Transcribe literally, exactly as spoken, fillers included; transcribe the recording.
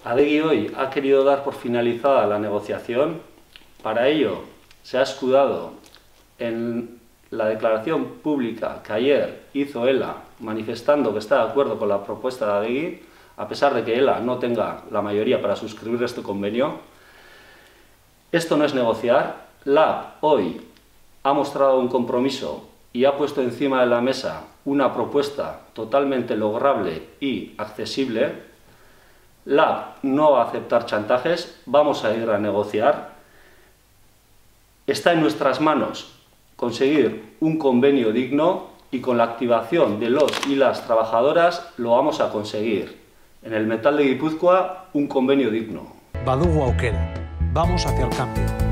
Adegi hoy ha querido dar por finalizada la negociación. Para ello se ha escudado en la declaración pública que ayer hizo ELA manifestando que está de acuerdo con la propuesta de Adegi, a pesar de que ELA no tenga la mayoría para suscribir este convenio. Esto no es negociar. Lab hoy ha mostrado un compromiso y ha puesto encima de la mesa una propuesta totalmente lograble y accesible. Lab no va a aceptar chantajes, vamos a ir a negociar. Está en nuestras manos conseguir un convenio digno y con la activación de los y las trabajadoras lo vamos a conseguir. En el metal de Guipúzcoa, un convenio digno. Badugu aukera. Vamos hacia el cambio.